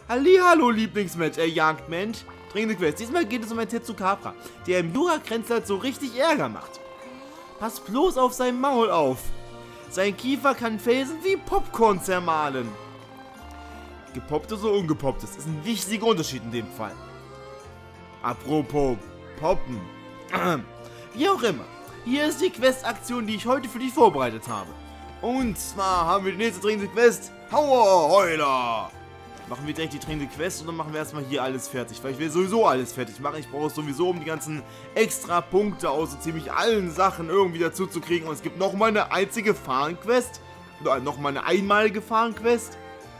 Hallihallo, Lieblingsmensch, Jagdmensch. Dringende Quest. Diesmal geht es um einen Tetsukabra, der im Jura-Grenzland so richtig Ärger macht. Pass bloß auf sein Maul auf. Sein Kiefer kann Felsen wie Popcorn zermahlen. Gepopptes oder ungepopptes ist ein wichtiger Unterschied in dem Fall. Apropos Poppen. Wie auch immer. Hier ist die Quest-Aktion, die ich heute für dich vorbereitet habe. Und zwar haben wir die nächste dringende Quest. Hauer-Heuler. Machen wir direkt die dringende Quest oder machen wir erstmal hier alles fertig? Weil ich will sowieso alles fertig machen. Ich brauche es sowieso, um die ganzen extra Punkte aus so ziemlich allen Sachen irgendwie dazu zu kriegen. Und es gibt nochmal eine einzige Fahrenquest. Oder nochmal eine einmalige Fahrenquest.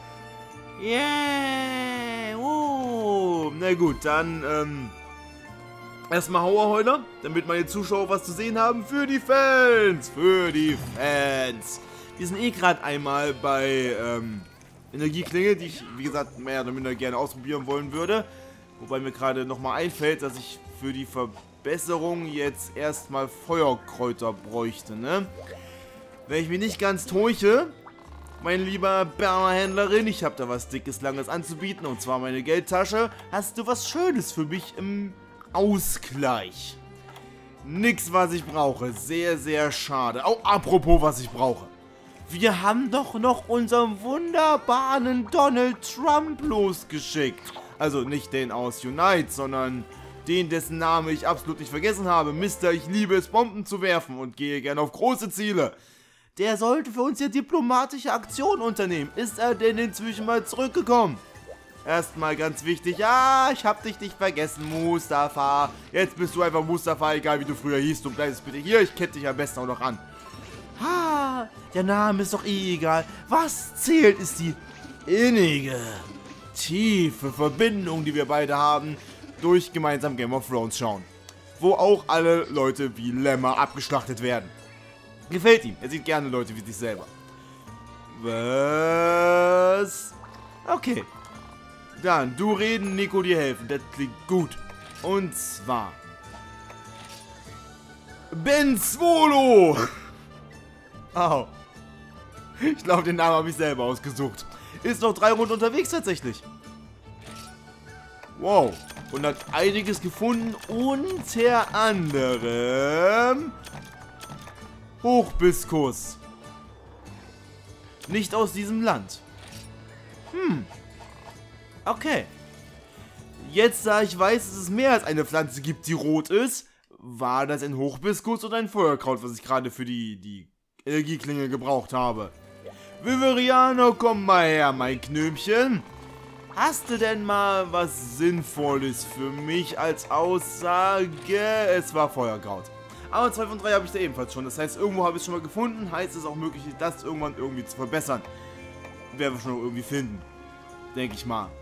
Yeah! Oh! Na gut, dann erstmal Hauerheuler, damit meine Zuschauer was zu sehen haben für die Fans! Für die Fans! Wir sind eh gerade einmal bei Energieklinge, die ich, wie gesagt, mehr oder minder gerne ausprobieren wollen würde. Wobei mir gerade nochmal einfällt, dass ich für die Verbesserung jetzt erstmal Feuerkräuter bräuchte, ne? Wenn ich mich nicht ganz täusche, mein lieber Bärhändlerin, ich habe da was Dickes, Langes anzubieten, und zwar meine Geldtasche. Hast du was Schönes für mich im Ausgleich? Nix, was ich brauche. Sehr, sehr schade. Oh, apropos, was ich brauche. Wir haben doch noch unseren wunderbaren Donald Trump losgeschickt. Also nicht den aus Unite, sondern den, dessen Name ich absolut nicht vergessen habe. Mister, ich liebe es, Bomben zu werfen und gehe gerne auf große Ziele. Der sollte für uns ja diplomatische Aktionen unternehmen. Ist er denn inzwischen mal zurückgekommen? Erstmal ganz wichtig, ja, ich hab dich nicht vergessen, Mustafa. Jetzt bist du einfach Mustafa, egal wie du früher hießt. Du bleibst bitte hier, ich kenne dich am besten auch noch an. Ha, der Name ist doch eh egal. Was zählt, ist die innige, tiefe Verbindung, die wir beide haben, durch gemeinsam Game of Thrones schauen. Wo auch alle Leute wie Lämmer abgeschlachtet werden. Gefällt ihm. Er sieht gerne Leute wie sich selber. Was? Okay. Dann, du reden, Nico dir helfen. Das klingt gut. Und zwar Benzvolo. Oh. Ich glaube, den Namen habe ich selber ausgesucht. Ist noch 3 Runden unterwegs tatsächlich. Wow. Und hat einiges gefunden. Unter anderem Hochbiskus. Nicht aus diesem Land. Okay. Jetzt, da ich weiß, dass es mehr als eine Pflanze gibt, die rot ist, war das ein Hochbiskus oder ein Feuerkraut, was ich gerade für die Energieklinge gebraucht habe. Viveriano, komm mal her, mein Knöpfchen. Hast du denn mal was Sinnvolles für mich als Aussage? Es war Feuerkraut. Aber 2 von 3 habe ich da ebenfalls schon. Das heißt, irgendwo habe ich es schon mal gefunden. Heißt es auch möglich, das irgendwann irgendwie zu verbessern. Werden wir schon irgendwie finden. Denke ich mal.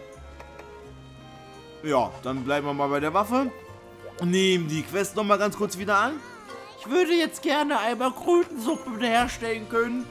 Ja, dann bleiben wir mal bei der Waffe. Nehmen die Quest nochmal ganz kurz wieder an. Ich würde jetzt gerne einmal Krötensuppe herstellen können.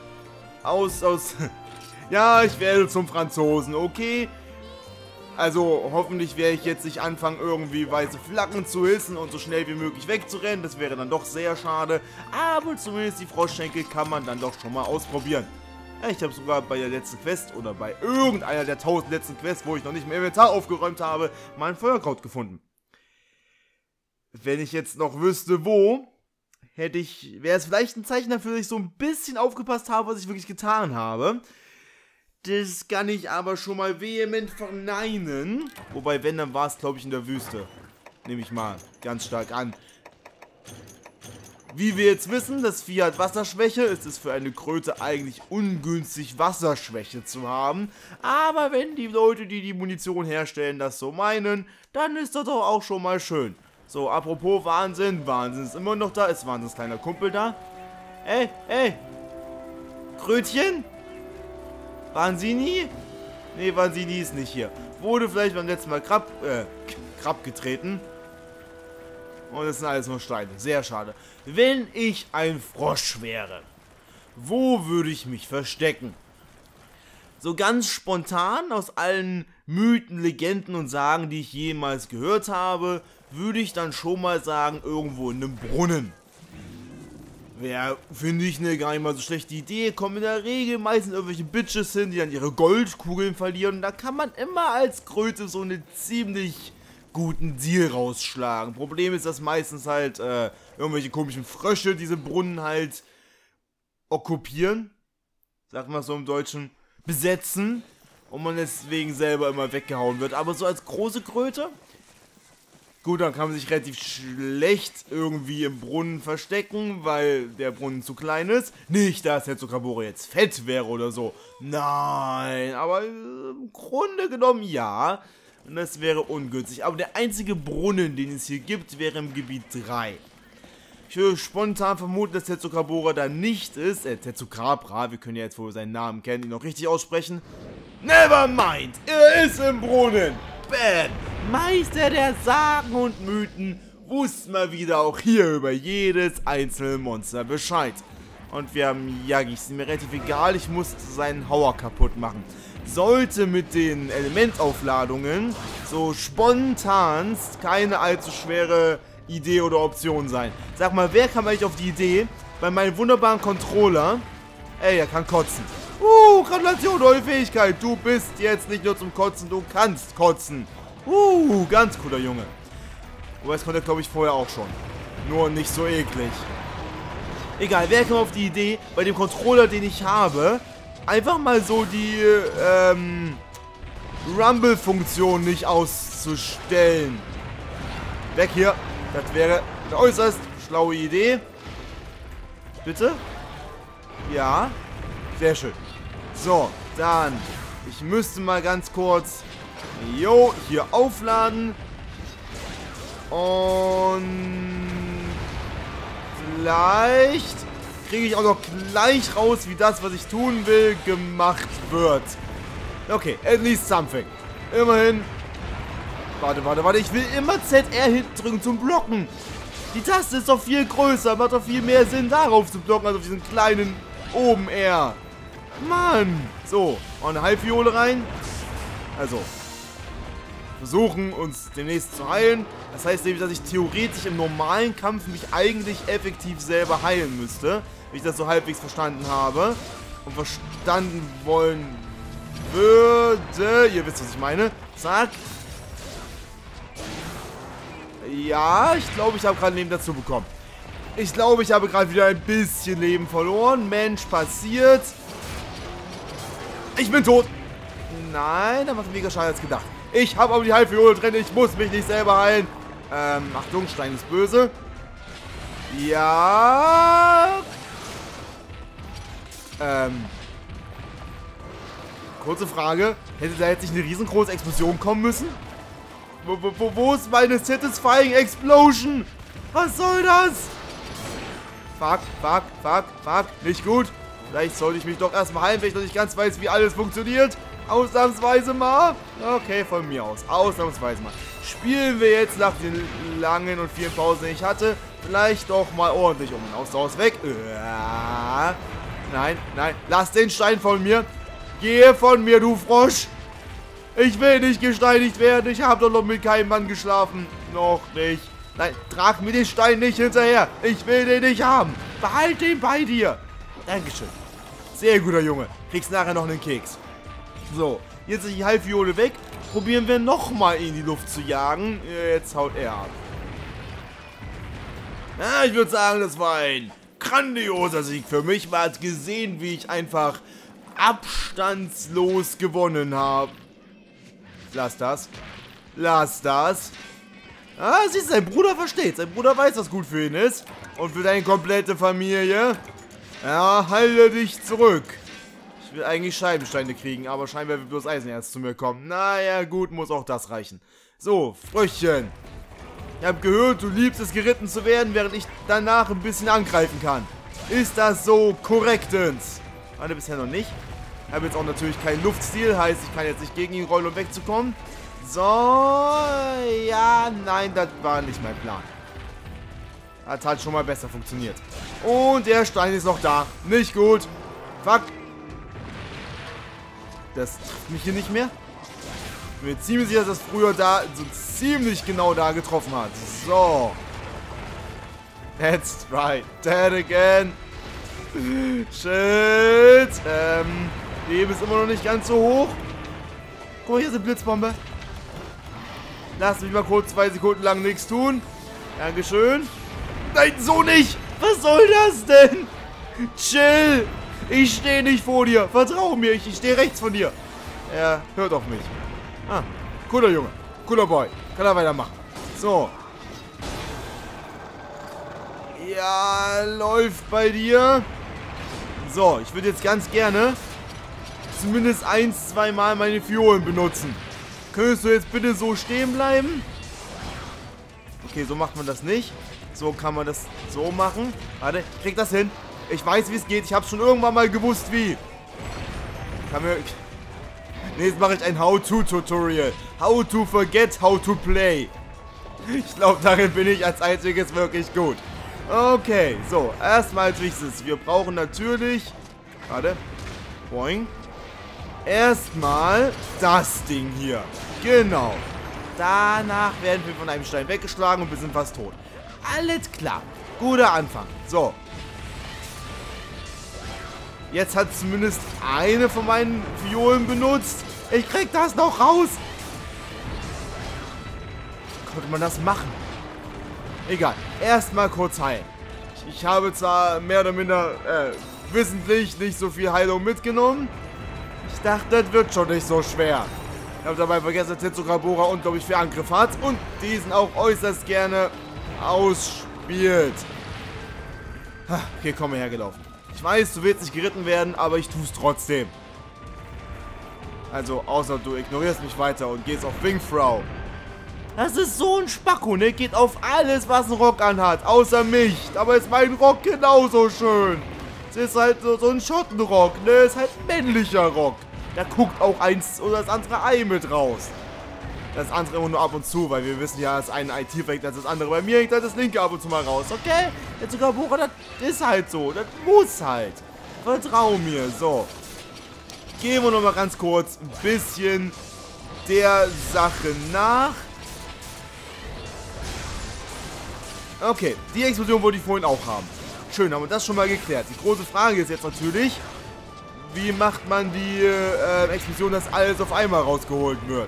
Ja, ich werde zum Franzosen, okay? Also, hoffentlich werde ich jetzt nicht anfangen, irgendwie weiße Flaggen zu hissen und so schnell wie möglich wegzurennen. Das wäre dann doch sehr schade. Aber zumindest die Froschschenkel kann man dann doch schon mal ausprobieren. Ja, ich habe sogar bei der letzten Quest oder bei irgendeiner der 1000 letzten Quests, wo ich noch nicht mehr Inventar aufgeräumt habe, mal ein Feuerkraut gefunden. Wenn ich jetzt noch wüsste, wo, wäre es vielleicht ein Zeichen dafür, dass ich so ein bisschen aufgepasst habe, was ich wirklich getan habe. Das kann ich aber schon mal vehement verneinen. Wobei, wenn, dann war es, glaube ich, in der Wüste. Nehme ich mal ganz stark an. Wie wir jetzt wissen, das Vieh hat Wasserschwäche. Es ist für eine Kröte eigentlich ungünstig, Wasserschwäche zu haben. Aber wenn die Leute, die die Munition herstellen, das so meinen, dann ist das doch auch schon mal schön. So, apropos Wahnsinn. Wahnsinn ist immer noch da. Ist Wahnsinns kleiner Kumpel da? Ey. Krötchen? Wansini? Nee, Wansini ist nicht hier. Wurde vielleicht beim letzten Mal Krab getreten. Und das sind alles nur Steine. Sehr schade. Wenn ich ein Frosch wäre, wo würde ich mich verstecken? So ganz spontan aus allen Mythen, Legenden und Sagen, die ich jemals gehört habe, würde ich dann schon mal sagen, irgendwo in einem Brunnen. Ja, finde ich eine gar nicht mal so schlechte Idee. Kommen in der Regel meistens irgendwelche Bitches hin, die dann ihre Goldkugeln verlieren. Und da kann man immer als Kröte so einen ziemlich guten Deal rausschlagen. Problem ist, dass meistens halt irgendwelche komischen Frösche diese Brunnen halt okkupieren. Sagt man so im Deutschen. Besetzen. Und man deswegen selber immer weggehauen wird. Aber so als große Kröte... Gut, dann kann man sich relativ schlecht irgendwie im Brunnen verstecken, weil der Brunnen zu klein ist. Nicht, dass Hetzukabura jetzt fett wäre oder so. Nein, aber im Grunde genommen ja. Und das wäre ungünstig. Aber der einzige Brunnen, den es hier gibt, wäre im Gebiet 3. Ich würde spontan vermuten, dass Hetzukabura da nicht ist. Hetzukabra, wir können ja jetzt wohl seinen Namen kennen, ihn noch richtig aussprechen. Never mind, er ist im Brunnen. Bam! Meister der Sagen und Mythen wusste mal wieder auch hier über jedes einzelne Monster Bescheid. Und wir haben Yagi, ist mir relativ egal, ich muss seinen Hauer kaputt machen. Sollte mit den Elementaufladungen so spontanst keine allzu schwere Idee oder Option sein. Sag mal, wer kam eigentlich auf die Idee, bei meinem wunderbaren Controller, ey, er kann kotzen. Gratulation, neue Fähigkeit. Du bist jetzt nicht nur zum Kotzen, du kannst kotzen. Ganz cooler Junge. Aber das konnte er, glaube ich, vorher auch schon. Nur nicht so eklig. Egal, wer kam auf die Idee, bei dem Controller, den ich habe, einfach mal so die, Rumble-Funktion nicht auszustellen. Weg hier. Das wäre eine äußerst schlaue Idee. Bitte? Ja. Sehr schön. So, dann. Ich müsste mal ganz kurz. Hier aufladen. Und. Vielleicht kriege ich auch noch gleich raus, wie das, was ich tun will, gemacht wird. Okay, at least something. Immerhin. Warte. Ich will immer ZR hinten drücken zum Blocken. Die Taste ist doch viel größer. Macht doch viel mehr Sinn, darauf zu blocken, als auf diesen kleinen oben R. Mann. So, und eine Halbviole rein. Also, versuchen uns demnächst zu heilen. Das heißt nämlich, dass ich theoretisch im normalen Kampf mich eigentlich effektiv selber heilen müsste. Wenn ich das so halbwegs verstanden habe. Und verstanden wollen würde. Ihr wisst, was ich meine. Zack. Ja, ich glaube, ich habe gerade Leben dazu bekommen. Ich glaube, ich habe gerade wieder ein bisschen Leben verloren. Mensch, passiert. Ich bin tot. Nein, da macht weniger Schaden als gedacht. Ich habe aber die Halbviole drin. Ich muss mich nicht selber heilen. Achtung, Stein ist böse. Ja. Kurze Frage. Hätte da jetzt nicht eine riesengroße Explosion kommen müssen? Wo ist meine Satisfying Explosion? Was soll das? Fuck. Nicht gut. Vielleicht sollte ich mich doch erstmal heilen, wenn ich noch nicht ganz weiß, wie alles funktioniert. Ausnahmsweise mal. Okay, von mir aus. Ausnahmsweise mal. Spielen wir jetzt nach den langen und vielen Pausen, die ich hatte, vielleicht doch mal ordentlich um. Ausdauer ist weg. Nein. Lass den Stein von mir. Gehe von mir, du Frosch. Ich will nicht gesteinigt werden. Ich habe doch noch mit keinem Mann geschlafen. Noch nicht. Nein, trag mir den Stein nicht hinterher. Ich will den nicht haben. Behalt den bei dir. Dankeschön. Sehr guter Junge. Kriegst nachher noch einen Keks. So, jetzt ist die Halbviole weg. Probieren wir nochmal in die Luft zu jagen. Jetzt haut er ab. Ja, ich würde sagen, das war ein grandioser Sieg für mich. Man hat gesehen, wie ich einfach abstandslos gewonnen habe. Lass das. Ah, siehst du, sein Bruder versteht. Sein Bruder weiß, was gut für ihn ist. Und für deine komplette Familie. Ja, halte dich zurück. Ich will eigentlich Scheibensteine kriegen, aber scheinbar wird bloß Eisenerz zu mir kommen. Naja, gut, muss auch das reichen. So, Fröschchen. Ich habe gehört, du liebst es, geritten zu werden, während ich danach ein bisschen angreifen kann. Ist das so korrektens? Warte, bisher noch nicht. Ich habe jetzt auch natürlich keinen Luftstil, heißt, ich kann jetzt nicht gegen ihn rollen, um wegzukommen. So, ja, nein, das war nicht mein Plan. Das hat schon mal besser funktioniert. Und der Stein ist noch da. Nicht gut. Fuck. Das trifft mich hier nicht mehr. Ich bin mir ziemlich sicher, dass das früher da so ziemlich genau da getroffen hat. So. Let's try that again. Shit. Leben ist immer noch nicht ganz so hoch. Guck mal, hier ist eine Blitzbombe. Lass mich mal kurz 2 Sekunden lang nichts tun. Dankeschön. Nein, so nicht. Was soll das denn? Chill. Ich stehe nicht vor dir. Vertrau mir. Ich stehe rechts von dir. Er hört auf mich. Ah, cooler Junge. Cooler Boy. Kann er weitermachen. So. Ja, läuft bei dir. So, ich würde jetzt ganz gerne zumindest 1, 2 Mal meine Fiolen benutzen. Könntest du jetzt bitte so stehen bleiben? Okay, so macht man das nicht. So kann man das so machen. Warte, ich krieg das hin. Ich weiß, wie es geht. Ich habe schon irgendwann mal gewusst, wie. Nee, jetzt mache ich ein How-To-Tutorial. How to forget how to play. Ich glaube, darin bin ich als einziges wirklich gut. Okay, so, erstmal als wichtigstes. Wir brauchen natürlich... Warte. Boing. Erstmal das Ding hier. Genau. Danach werden wir von einem Stein weggeschlagen und wir sind fast tot. Alles klar. Guter Anfang. So. Jetzt hat zumindest eine von meinen Violen benutzt. Ich krieg das noch raus. Konnte man das machen? Egal. Erstmal kurz heilen. Ich habe zwar mehr oder minder wissentlich nicht so viel Heilung mitgenommen. Ich dachte, das wird schon nicht so schwer. Ich habe dabei vergessen, dass Tetsugabora unglaublich viel Angriff hat und diesen auch äußerst gerne ausspielt. Okay, komm mal hergelaufen. Ich weiß, du willst nicht geritten werden, aber ich tue es trotzdem. Also, außer du ignorierst mich weiter und gehst auf Wingfrau. Das ist so ein Spacko, ne? Geht auf alles, was ein Rock anhat, außer mich. Aber ist mein Rock genauso schön. Es ist halt so ein Schottenrock, ne? Ist halt ein männlicher Rock. Da guckt auch eins oder das andere Ei mit raus. Das andere immer nur ab und zu, weil wir wissen ja, das eine Ei tiefer hängt als das andere. Bei mir hängt halt das linke ab und zu mal raus, okay? Jetzt sogar Bohrer, das ist halt so. Das muss halt. Vertrau mir. So. Gehen wir nochmal ganz kurz ein bisschen der Sache nach. Okay, die Explosion wollte ich vorhin auch haben. Schön, haben wir das schon mal geklärt. Die große Frage ist jetzt natürlich, wie macht man die Explosion, dass alles auf einmal rausgeholt wird?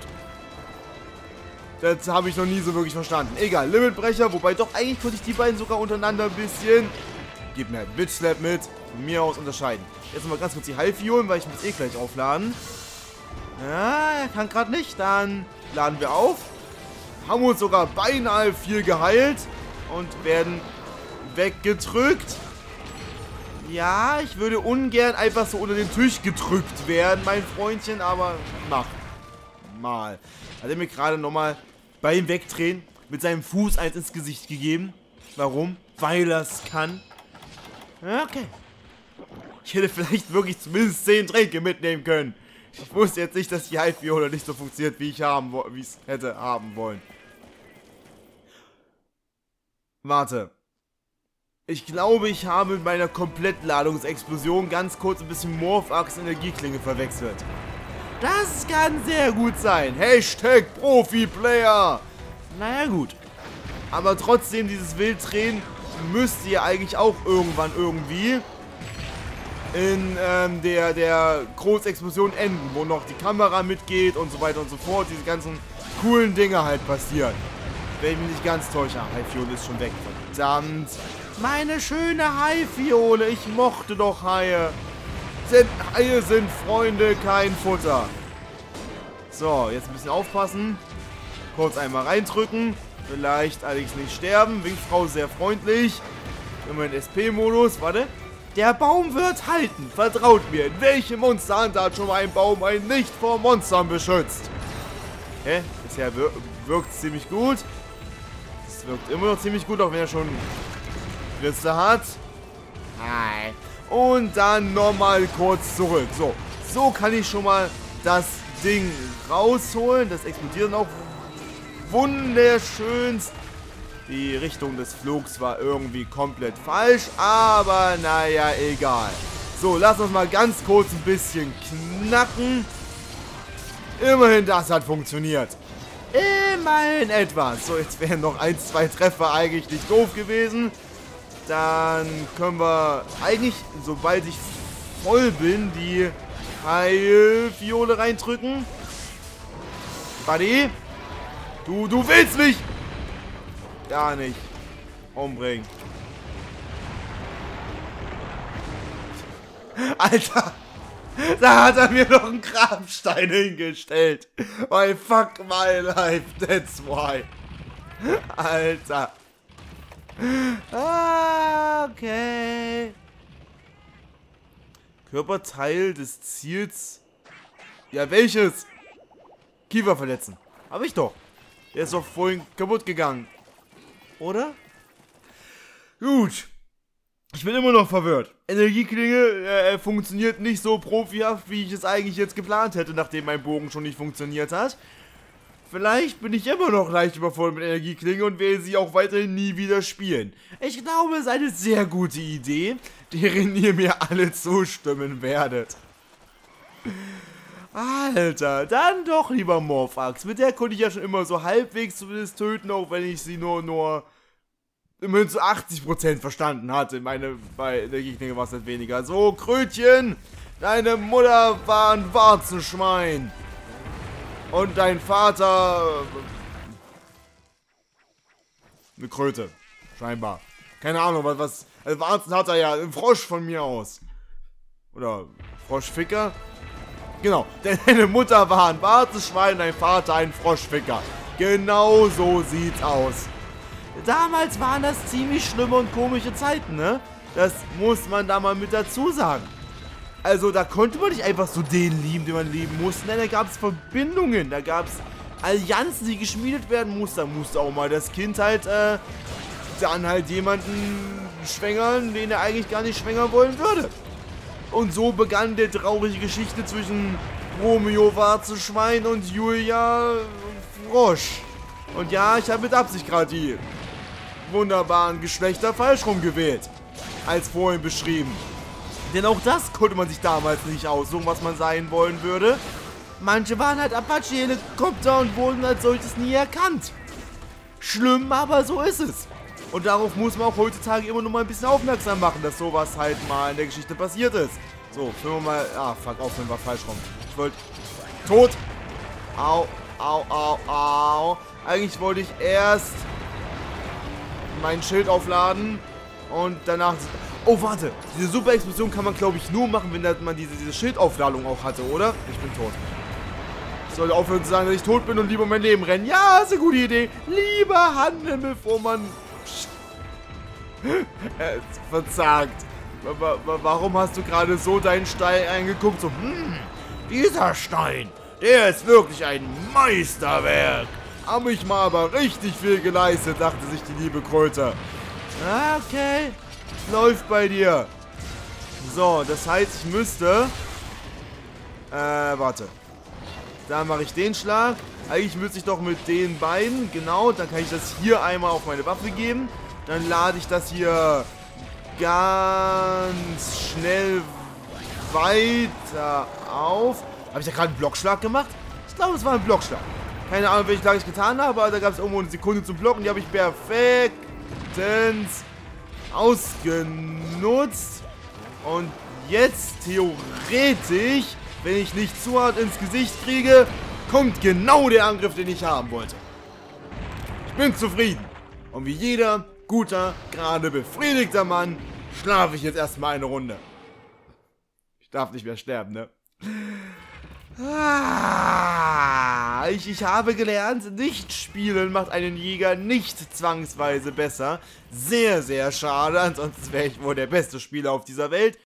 Das habe ich noch nie so wirklich verstanden. Egal, Limitbrecher, wobei doch eigentlich konnte ich die beiden sogar untereinander ein bisschen, gib mir ein Bitch Slap mit, von mir aus unterscheiden. Jetzt nochmal ganz kurz die Heilfiolen, weil ich muss eh gleich aufladen. Ja, er kann gerade nicht, dann laden wir auf. Haben uns sogar beinahe viel geheilt und werden weggedrückt. Ja, ich würde ungern einfach so unter den Tisch gedrückt werden, mein Freundchen, aber mach mal. Hat er mir gerade nochmal beim Wegdrehen mit seinem Fuß eins ins Gesicht gegeben. Warum? Weil er es kann. Okay. Ich hätte vielleicht wirklich zumindest 10 Tränke mitnehmen können. Ich wusste jetzt nicht, dass die Heilfiole nicht so funktioniert, wie ich es hätte haben wollen. Warte. Ich glaube, ich habe mit meiner Komplettladungsexplosion ganz kurz ein bisschen Morph-Axe Energieklinge verwechselt. Das kann sehr gut sein. Hashtag Profi-Player. Naja gut. Aber trotzdem, dieses Wilddrehen müsste ja eigentlich auch irgendwann irgendwie in der Großexplosion enden, wo noch die Kamera mitgeht und so weiter und so fort. Diese ganzen coolen Dinge halt passieren. Wenn ich mich nicht ganz täusche. Haifiole ist schon weg. Verdammt. Meine schöne Haifiole. Ich mochte doch Haie. Haie sind Freunde, kein Futter. So, jetzt ein bisschen aufpassen. Kurz einmal reindrücken. Vielleicht allerdings nicht sterben. Wingfrau sehr freundlich. Immer in SP-Modus. Warte. Der Baum wird halten. Vertraut mir. In welchem Monster hat schon mal ein Baum einen nicht vor Monstern beschützt? Hä? Bisher wirkt es ziemlich gut. Es wirkt immer noch ziemlich gut, auch wenn er schon Risse hat. Hi. Und dann nochmal kurz zurück. So kann ich schon mal das Ding rausholen. Das explodiert auch wunderschönst. Die Richtung des Flugs war irgendwie komplett falsch, aber naja, egal. So, lass uns mal ganz kurz ein bisschen knacken. Immerhin, das hat funktioniert. Immerhin etwas. So, jetzt wären noch 1, 2 Treffer eigentlich nicht doof gewesen. Dann können wir eigentlich, sobald ich voll bin, die Heilfiole reindrücken. Buddy, du willst mich gar nicht umbringen. Alter, da hat er mir noch einen Grabstein hingestellt. Oh, fuck my life, that's why. Alter. Ah, okay. Körperteil des Ziels. Ja, welches? Kiefer verletzen. Hab ich doch. Der ist doch vorhin kaputt gegangen. Oder? Gut. Ich bin immer noch verwirrt. Energieklinge funktioniert nicht so profihaft, wie ich es eigentlich jetzt geplant hätte, nachdem mein Bogen schon nicht funktioniert hat. Vielleicht bin ich immer noch leicht überfordert mit Energieklinge und werde sie auch weiterhin nie wieder spielen. Ich glaube, es ist eine sehr gute Idee, deren ihr mir alle zustimmen werdet. Alter, dann doch lieber Morphax. Mit der konnte ich ja schon immer so halbwegs zumindest töten, auch wenn ich sie nur immerhin zu 80% verstanden hatte. Bei Energieklinge war es nicht weniger. So, Krötchen, deine Mutter war ein Warzenschwein. Und dein Vater... eine Kröte. Scheinbar. Keine Ahnung, was... Also Warzen hat er ja. Ein Frosch von mir aus. Oder Froschficker? Genau. Deine Mutter war ein Warzenschwein, dein Vater ein Froschficker. Genau so sieht's aus. Damals waren das ziemlich schlimme und komische Zeiten, ne? Das muss man da mal mit dazu sagen. Also da konnte man nicht einfach so den lieben, den man lieben musste. Nein, da gab es Verbindungen, da gab es Allianzen, die geschmiedet werden mussten. Da musste auch mal das Kind halt dann halt jemanden schwängern, den er eigentlich gar nicht schwängern wollen würde. Und so begann die traurige Geschichte zwischen Romeo Warzenschwein und Julia Frosch. Und ja, ich habe mit Absicht gerade die wunderbaren Geschlechter falsch rumgewählt, als vorhin beschrieben. Denn auch das konnte man sich damals nicht aussuchen, was man sein wollen würde. Manche waren halt Apache-Helikopter und wurden als solches nie erkannt. Schlimm, aber so ist es. Und darauf muss man auch heutzutage immer noch mal ein bisschen aufmerksam machen, dass sowas halt mal in der Geschichte passiert ist. So, filmen wir mal... Ah, fuck, aufnehmen war falsch rum. Ich wollte... Tot! Au, au, au, au. Eigentlich wollte ich erst mein Schild aufladen und danach... Oh, warte. Diese Super-Explosion kann man, glaube ich, nur machen, wenn man diese Schildaufladung auch hatte, oder? Ich bin tot. Ich sollte aufhören zu sagen, dass ich tot bin und lieber mein Leben rennen. Ja, ist eine gute Idee. Lieber handeln, bevor man... verzagt. Warum hast du gerade so deinen Stein eingeguckt? So, dieser Stein, der ist wirklich ein Meisterwerk. Hab ich mal aber richtig viel geleistet, dachte sich die liebe Kröte. Okay. Läuft bei dir. So, das heißt, ich müsste... warte. Da mache ich den Schlag. Eigentlich müsste ich doch mit den beiden, genau, dann kann ich das hier einmal auf meine Waffe geben. Dann lade ich das hier ganz schnell weiter auf. Habe ich da gerade einen Blockschlag gemacht? Ich glaube, es war ein Blockschlag. Keine Ahnung, welchen Schlag ich getan habe, aber da gab es irgendwo eine Sekunde zum Blocken. Die habe ich perfektens ausgenutzt. Und jetzt theoretisch, wenn ich nicht zu hart ins Gesicht kriege, kommt genau der Angriff, den ich haben wollte. Ich bin zufrieden. Und wie jeder guter, gerade befriedigter Mann, schlafe ich jetzt erstmal eine Runde. Ich darf nicht mehr sterben, ne? Ich habe gelernt, nicht spielen macht einen Jäger nicht zwangsweise besser. Sehr, sehr schade, ansonsten wäre ich wohl der beste Spieler auf dieser Welt.